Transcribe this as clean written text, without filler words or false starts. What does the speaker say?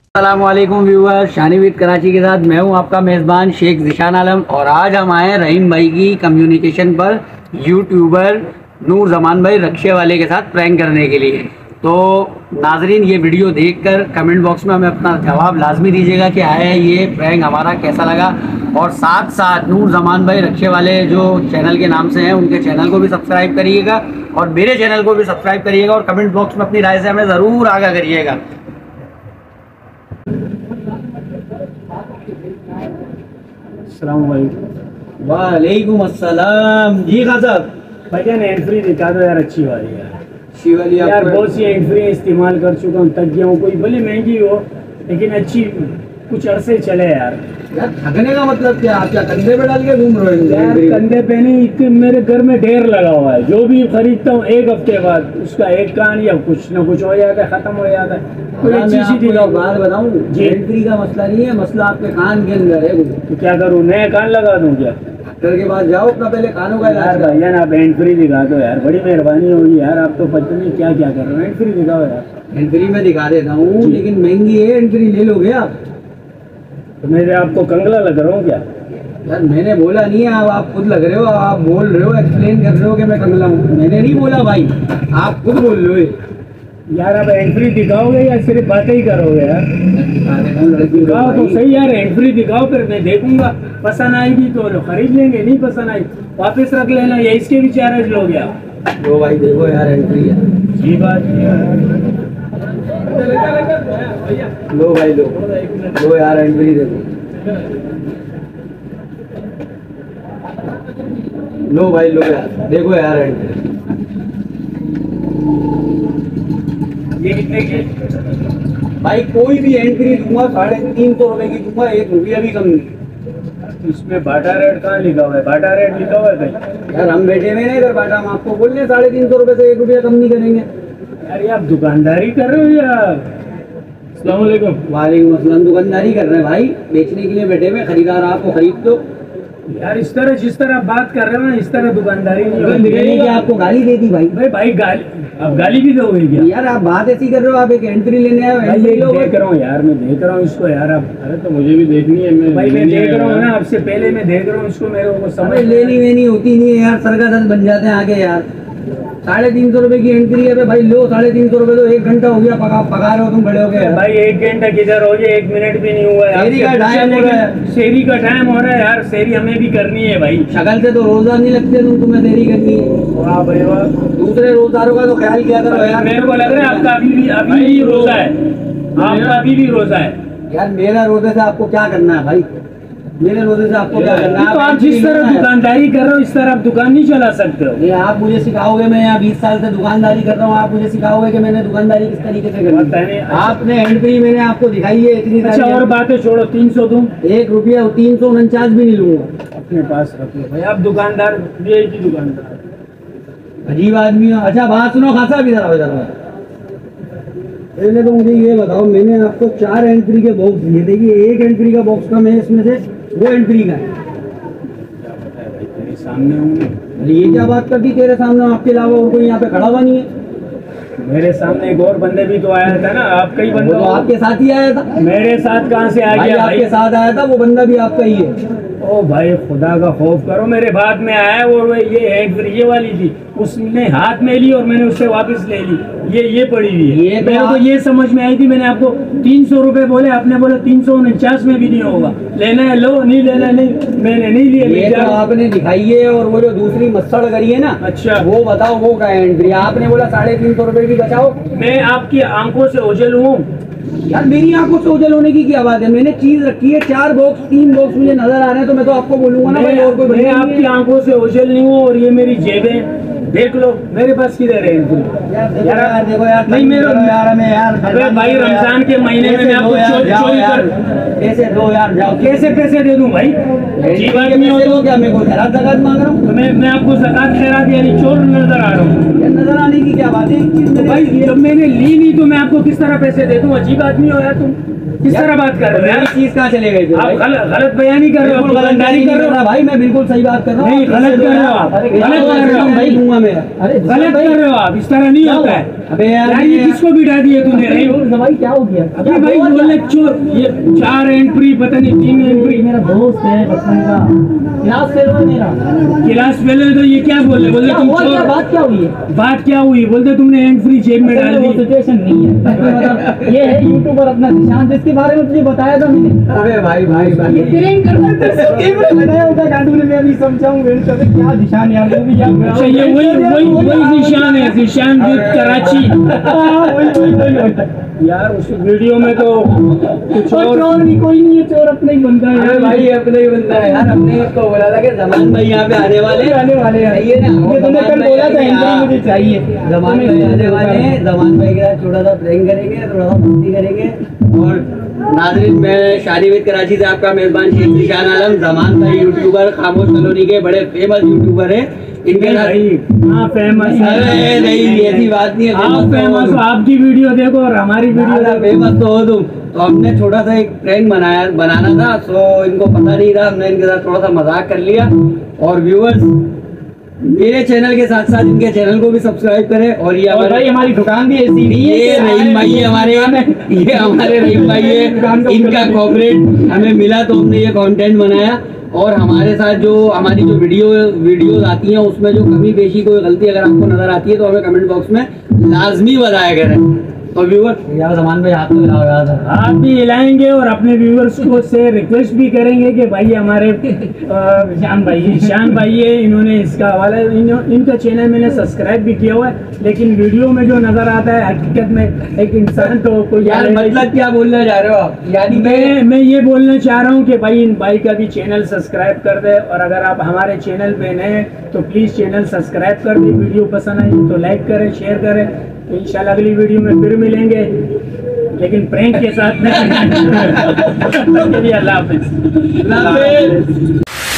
अस्सलामुअलैकुम viewer, Shani with Karachi के साथ मैं हूं आपका मेज़बान शेख ज़िशान आलम। और आज हम आए रहीम भाई की कम्युनिकेशन पर यूट्यूबर नूर जमान भाई रक्षे वाले के साथ प्रैंक करने के लिए। तो नाजरीन, ये वीडियो देखकर कमेंट बॉक्स में हमें अपना जवाब लाजमी दीजिएगा कि आया ये प्रैंक हमारा कैसा लगा। और साथ साथ नूर जमान भाई रक्षे वाले जो चैनल के नाम से हैं उनके चैनल को भी सब्सक्राइब करिएगा और मेरे चैनल को भी सब्सक्राइब करिएगा और कमेंट बॉक्स में अपनी राय से हमें ज़रूर आगाह करिएगा। वालेकुम अस्सलाम जी खान साहब। भाईजान हैंड फ्री दिखा दो यार, अच्छी वाली यार। अच्छी वाली यार बहुत सी हैंड फ्री इस्तेमाल कर चुका हूँ, थक गया हूँ। कोई भले महंगी हो लेकिन अच्छी कुछ अरसे चले यार। थकने का मतलब क्या? आप क्या कंधे पे डाल के घूम रहे हो? यार कंधे पे नहीं, इतने मेरे घर में ढेर लगा हुआ है। जो भी खरीदता हूँ एक हफ्ते बाद उसका एक कान या कुछ न कुछ हो जाता है, खत्म हो जाता है। कोई अच्छी सी दिखाओ। बात बताऊँ, हैंड फ्री का मसला नहीं है, मसला आपके कान के अंदर है। तो क्या करूँ, नया कान लगा दूँ क्या? डॉक्टर के पास जाओ, अपना पहले कानों का यार भैया ना, आप हैंड फ्री दिखा दो यार, बड़ी मेहरबानी होगी यार। आप तो पता नहीं क्या क्या कर रहे हो, हैंड फ्री दिखाओ यार। हैंड फ्री में दिखा देता हूँ, लेकिन महंगी है। हैंड फ्री ले लोगे आप? तो मेरे आपको कंगला लग रहा हूँ क्या? यार मैंने बोला नहीं है, आप खुद लग रहे हो। आप बोल रहे हो, एक्सप्लेन कर रहे हो कि मैं कंगला हूँ। मैंने नहीं बोला भाई, आप खुद बोल रहे हो। यार आप हैंड फ्री दिखाओगे या सिर्फ बातें ही करोगे यार? दिखाओ तो सही यार, हैंड फ्री दिखाओ, फिर मैं देखूंगा। पसंद आएगी तो खरीद लेंगे, नहीं पसंद आई वापस रख लेना, ये इसके भी चार्ज लोगे आप। लो भाई देखो यार, हैंड फ्री है। जी बात नहीं है। लो भाई लो यार, हैंड फ्री देखो। लो भाई लो यार, देखो यार हैंड फ्री। ये कितने की? भाई कोई भी हैंड फ्री दूंगा 350 रुपए की दूंगा, 1 रुपया भी कम नहीं। इसमें बाटा रेट कहाँ लिखा हुआ है? बाटा रेट लिखा हुआ है भाई? यार हम बैठे हुए ना इधर बाटा, हम आपको बोल रहे हैं 350 रुपए से 1 रुपया कम नहीं करेंगे। यार ये आप दुकानदारी कर रहे हो या? अस्सलाम वालेकुम। वालेकुम अस्सलाम। दुकानदारी कर रहे हैं भाई, बेचने के लिए बैठे हुए। खरीदार आपको खरीद दो यार। इस तरह जिस तरह आप बात कर रहे हो ना, इस तरह दुकानदारी नहीं होती। आपको गाली दे दी भाई? भाई गाली, आप गाली भी दोगे क्या? यार आप बात ऐसी कर रहे हो, आप एक एंट्री लेने आए हो। देख रहा हूँ यार, मैं देख रहा हूँ इसको यार। आप अरे तो मुझे भी देखनी है। मैं भाई मैं देख रहा हूँ ना, आपसे पहले मैं देख रहा हूँ इसको। मेरे को समझ लेनी वेनी होती नहीं है यार, सर का दर्द बन जाते हैं आगे यार। 350 रुपए की एंट्री है भाई, लो 350 रुपए। तो 1 घंटा हो गया पका रहे हो तुम, बड़े हो गए भाई। 1 घंटा किधर हो गया, 1 मिनट भी नहीं हुआ है। शेरी का टाइम हो रहा है। शेरी का टाइम हो रहा है यार, शेरी हमें भी करनी है भाई। शक्ल से तो रोजा नहीं लगते तुम, तुम्हें देरी करनी है। वाह भाई वाह। दूसरे रोजारों का तो ख्याल किया करो यार। मेरे को लग रहा है आपका अभी भी रोजा है। आपका अभी भी रोजा है यार। मेरा रोजे से आपको क्या करना है भाई? मेरे रोजे से आपको क्या करना है? तो आप जिस तरह दुकानदारी कर रहे हो इस तरह आप दुकान नहीं चला सकते हो। ये आप मुझे सिखाओगे? मैं यहाँ 20 साल से दुकानदारी कर रहा हूँ, आप मुझे सिखाओगे कि मैंने दुकानदारी किस तरीके से करनी है? आपने हैंड फ्री मैंने आपको दिखाई है इतनी। अच्छा और बातें छोड़ो, 300 दूं? 1 रुपया 349 भी नहीं लूंगा। अपने पास रखो भाई, आप दुकानदार दुकानदार अजीब आदमी हो। अच्छा बात सुनो खासा, भी इधर पहले तो मुझे ये बताओ, मैंने आपको 4 एंट्री के बॉक्स दिए थे कि 1 एंट्री का बॉक्स का मैं इसमें से 2 एंट्री का है। तेरे सामने हूँ। ये क्या बात कर दी तेरे सामने? आपके अलावा और कोई यहाँ पे खड़ा हुआ नहीं है? मेरे सामने एक और बंदे भी तो आया था ना। आप कई बंदे तो आपके साथ ही आया था। मेरे साथ कहाँ से आ गया? आपके साथ आया था, वो बंदा भी आपका ही है। ओ भाई खुदा का खौफ करो, मेरे हाथ में आया और ये हैंड फ्री ये वाली थी, उसने हाथ में ली और मैंने उससे वापस ले ली। ये पड़ी हुई है। मेरे को ये समझ में आई थी, मैंने आपको 300 रुपए बोले, आपने बोला 349 में भी नहीं होगा। लेना है लो, नहीं लेना है नहीं। मैंने नहीं लिया। ये तो आपने दिखाई है। और वो जो दूसरी मस्सड़ करी है ना, अच्छा वो बताओ, वो क्या एंट्री? आपने बोला 350 रुपए की बचाओ। मैं आपकी आंखों से ओझल हूँ यार। मेरी आंखों से ओझल होने की क्या बात है? मैंने चीज रखी है, 4 बॉक्स, 3 बॉक्स मुझे नजर आ रहे हैं तो मैं तो आपको बोलूंगा ना भाई। और कोई मैं आपकी आंखों से ओझल नहीं हूँ। और ये मेरी जेबें देख लो, मेरे पास किधर है? यार देखो यार, नहीं मेरा यार हमें यार। अबे भाई रमजान के महीने में मैं आपको चोरी कर कैसे दो यार? जाओ। कैसे पैसे दे दूं भाई? जी बात नहीं हो तो क्या मैं कोई खैरात ज़कात मांग रहा हूँ? तो मैं आपको ज़कात खैरात यानी चोर नजर आ रहा हूँ? नजर आने की क्या बात है भाई? जब मैंने ली नहीं तो मैं आपको किस तरह पैसे दे दूं? अजीब आदमी हो यार तुम। किस तरह बात कर रहे हो यार? चीज कहाँ चले गए? आप गलत बयानी कर रहे हो, दुकानदारी कर रहे हो भाई। मैं बिल्कुल सही बात कर रहा हूँ। नहीं गलत कर रहे हो आप, गलत कर रहे हो भाई। दूंगा मैं। अरे गलत कर रहे हो आप, इस तरह नहीं होता है। अबे यार ये किसको बिठा दिया तूने? भाई क्या हो गया? अबे भाई बोले चोर, ये 4 एंट्री पता नहीं 3 एंट्री। मेरा दोस्त है बचपन का, क्लास फेल हुआ मेरा। क्लास फेल तो ये क्या बोले? बोले तुम चोर। बात क्या हुई है? बात क्या हुई? बोलते तुमने हैंड फ्री जेब में डाल दी। सिचुएशन नहीं है मतलब ये है यूट्यूबर अपना निशान, जिसके बारे में तुझे बताया था मैंने। अबे भाई भाई भाई बनाया होगा गांडू ने, मैं अभी समझाऊं क्या निशान यार, वो भी यार। अच्छा ये वही निशान है, निशान विद कराची। यार उस वीडियो में तो कुछ और चोर भी कोई नहीं है, चोर अपने ही बनता है यार। भाई अपने ही बनता है यार। हमने इसको बोला था कि जमान भाई यहाँ पे आने वाले हैं ये ना, ये तुमने कल बोला था एंट्री मुझे चाहिए। जमान भाई आने वाले हैं, जमान भाई के साथ छोटा सा प्रैंक करेंगे, थोड़ा सा मस्ती करेंगे। और नाज़रीन, मैं शादी विद कराची से आपका मेजबान शेख ज़ीशान आलम। जमान भाई यूट्यूबर, खामोश कॉलोनी के बड़े फेमस यूट्यूबर है। इनके हाँ फेमस है। अरे नहीं ऐसी बात नहीं है, आप फेमस हो, आपकी वीडियो देखो और हमारी वीडियो फेमस तो हो तुम। तो हमने छोटा सा एक प्रैंक बनाना था, सो इनको पता नहीं था, हमने इनके साथ थोड़ा सा मजाक कर लिया। और व्यूअर्स मेरे चैनल के साथ साथ इनके चैनल को भी सब्सक्राइब करें। और ये भाई हमारी दुकान भी ऐसी नहीं है। ये रहीम भाई है हमारे, ये हमारे रहीम भाई है, इनका कॉर्पोरेट हमें मिला तो हमने ये कंटेंट बनाया। और हमारे साथ जो हमारी जो वीडियोस आती हैं उसमें जो कमी पेशी कोई गलती अगर आपको नजर आती है तो हमें कमेंट बॉक्स में लाजमी बताया करें। तो व्यूअर यार जमान भाई हाथ में मिलाओ यार, आप भी हिलाएंगे और अपने व्यूअर्स को से रिक्वेस्ट भी करेंगे कि भाई हमारे शान भाई है, इन्होंने इसका हवाला इनका चैनल मैंने सब्सक्राइब भी किया हुआ है, लेकिन वीडियो में जो नजर आता है हकीकत में एक इंसान तो कोई यार मतलब क्या बोलना चाह रहे हो आप? यानी मैं ये बोलना चाह रहा हूँ कि भाई इन भाई का भी चैनल सब्सक्राइब कर दे। और अगर आप हमारे चैनल पे नए हैं तो प्लीज़ चैनल सब्सक्राइब कर दे। वीडियो पसंद आई तो लाइक करें, शेयर करें। तो इंशाल्लाह अगली वीडियो में फिर मिलेंगे, लेकिन प्रैंक के साथ नहीं। अल्लाह हाफिज़।